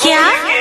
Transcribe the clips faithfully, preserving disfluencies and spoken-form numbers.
क्या?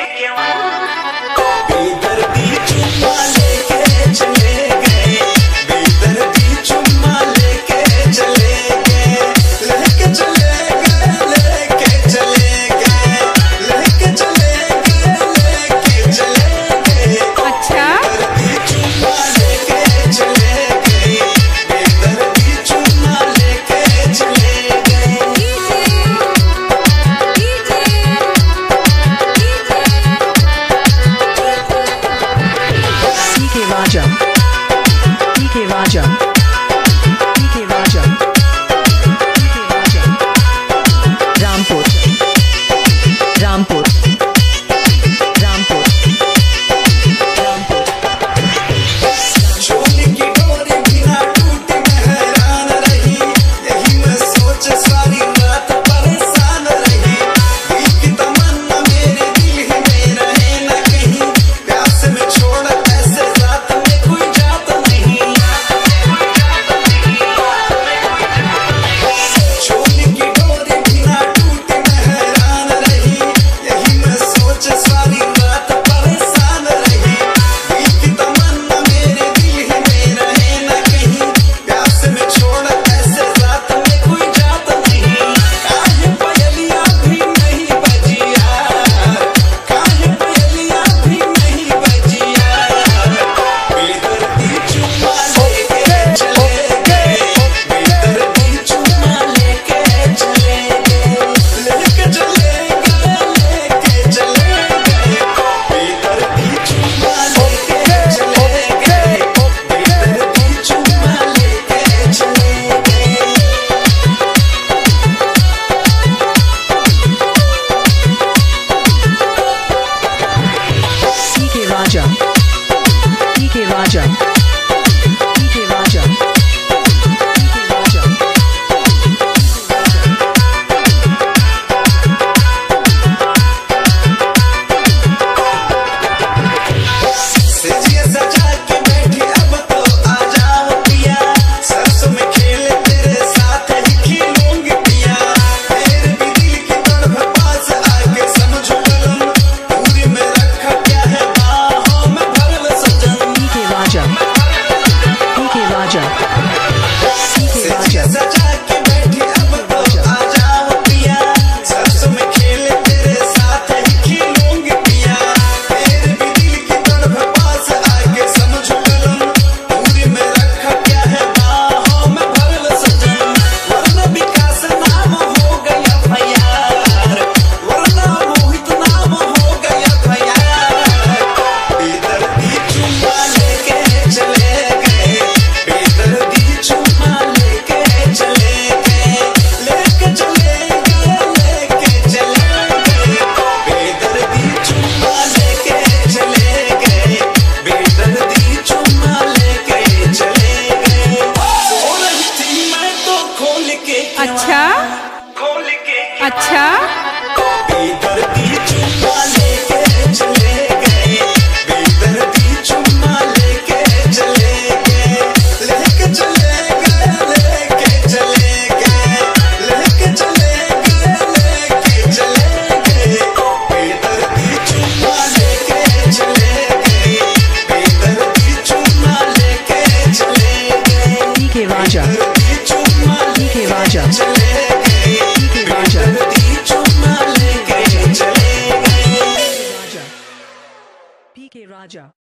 Raja, P K Raja, P K Raja, P K Raja, Rampur, Rampur, Rampur, Rampur। चोली की डोरी बिना टूटे मैं हैरान रही, यही मैं सोच सारी रात परेशान रही। दिल की तमन्ना मेरे दिल ही में रहे न कहीं, प्यास में छोड़ ऐसे रात में कोई जात नहीं। चोली की डोरी बिना टूटे मैं हैरान रही, यही मैं सोच सारी रात परेशान रही। दिल की तमन्ना मेरे दिल ही में रहे न कहीं, प्यास में छोड़ ऐसे रात में कोई जात नहीं। काहे पयलिया भी नहीं बजिया, काहे पयलिया भी नहीं बजिया। बेदर्दी चुम्मा लेके चले गए, बेदर्दी चुम्मा लेके चले गए, लेके चले गए, लेके चले गए। बेदर्दी चुम्मा लेके चले गए, बेदर्दी चुम्मा लेके चले गए। P K Raja, P K Raja, P K Raja, P K Raja। सजिए सजा के बैठी अब तो आ जाओ पिया, सरसों में खेल तेरे साथ ही खेलूंगी पिया। तेरे भी दिल की तड़प पास आके समझो कलम, पूरी में रखा क्या है बाहों में भर लो सजन। P K Raja, P K Raja, P K सजिए Raja। सजा के बैठी अब तो आ जाओ पिया, सरसों में खेल तेरे साथ ही खेलूंगी पिया। तेरे भी दिल की तड़प पास आके समझो कलम, पूरी में रखा क्या है बाहों में भर लो सजन। वरना विकास नाम हो गया फयार, वरना मोहित नाम हो गया फयार। बेदर्दी चुम्मा लेके चले गए, बेदर्दी चुम्मा लेके चले गए, लेके चले गए, लेके चले गए। बेदर्दी चुम्मा लेके चले गए, बेदर्दी चुम्मा लेके चले गए। सो रही थी मैं तो खोल के अच्छा खोल के अच्छा बेदर्दी चुम्मा लेके चले गए, बेदर्दी चुम्मा लेके चले गए, लेके चले गए, लेके चले गए, लेके चले गए, लेके चले गए। बेदर्दी चुम्मा लेके चले गए, बेदर्दी चुम्मा लेके चले गए। P K Raja, बेदर्दी चुम्मा P K Raja, चले गए, P K Raja, बेदर्दी चुम्मा लेके चले गए। P K Raja।